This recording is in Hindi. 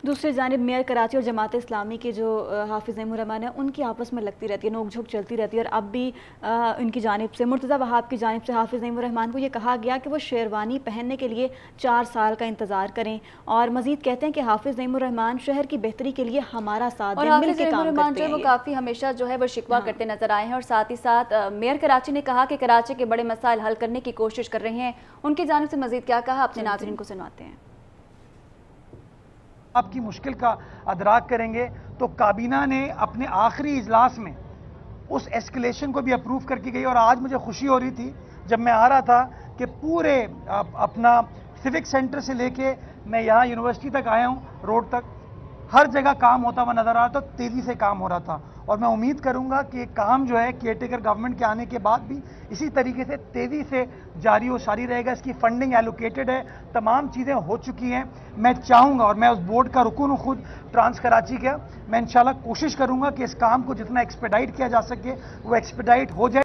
दूसरी जानिब मेयर कराची और जमात इस्लामी के जो हाफिज़ नईमुर रहमान है, उनकी आपस में लगती रहती है, नोक-झोंक चलती रहती है। और अब भी उनकी जानिब से, मुर्तज़ा वहाब की जानिब से हाफिज़ नईमुर रहमान को ये कहा गया कि वो शेरवानी पहनने के लिए 4 साल का इंतज़ार करें। और मज़ीद कहते हैं कि हाफिज़ नईमुर रहमान शहर की बेहतरी के लिए हमारा साथ दें, मिल के काम करते हैं। वो काफ़ी हमेशा जो है वो शिकवा करते नजर आए हैं। और साथ ही साथ मेयर कराची ने कहा कि कराची के बड़े मसाइल हल करने की कोशिश कर रहे हैं। उनकी जानिब से मज़ीद क्या कहा, अपने नाज़रीन को सुनवाते हैं। आपकी मुश्किल का अदराक करेंगे तो काबीना ने अपने आखिरी इजलास में उस एस्केलेशन को भी अप्रूव करके गई। और आज मुझे खुशी हो रही थी जब मैं आ रहा था कि पूरे अपना सिविक सेंटर से लेके मैं यहाँ यूनिवर्सिटी तक आया हूँ, रोड तक हर जगह काम होता हुआ नजर आ रहा था, तेजी से काम हो रहा था। और मैं उम्मीद करूंगा कि काम जो है केयरटेकर गवर्नमेंट के आने के बाद भी इसी तरीके से तेजी से जारी और सारी रहेगा। इसकी फंडिंग एलोकेटेड है, तमाम चीजें हो चुकी हैं। मैं चाहूंगा, और मैं उस बोर्ड का रुकन हूं खुद ट्रांस कराची का, मैं इंशाल्लाह कोशिश करूंगा कि इस काम को जितना एक्सपेडाइट किया जा सके वो एक्सपेडाइट हो जाए।